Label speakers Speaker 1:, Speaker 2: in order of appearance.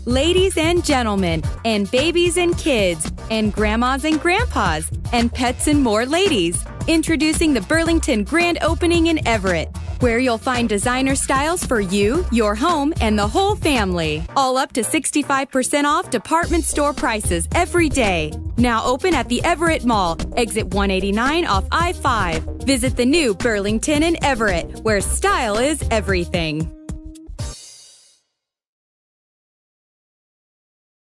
Speaker 1: Ladies and gentlemen, and babies and kids, and grandmas and grandpas, and pets and more ladies. Introducing the Burlington Grand Opening in Everett, where you'll find designer styles for you, your home, and the whole family. All up to 65% off department store prices every day. Now open at the Everett Mall, exit 189 off I-5. Visit the new Burlington in Everett, where style is everything.